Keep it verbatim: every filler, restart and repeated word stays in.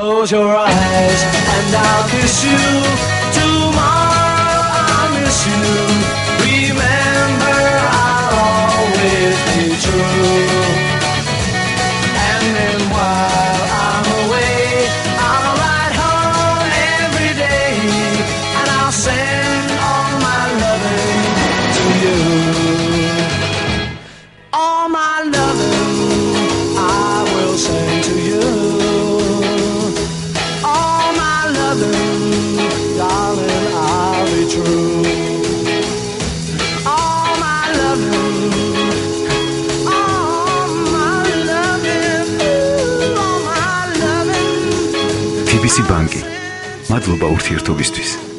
Close your eyes and I'll kiss you. Tomorrow I'll miss you. Remember, I'll always be true. And then while I'm away, I'll ride home every day, and I'll send all my loving to you. All my loving I will send to you. All my loving, darling, I'll be true. All my loving, all my loving, all my loving. T B C Banki. Madloba ურთიერთობისთვის.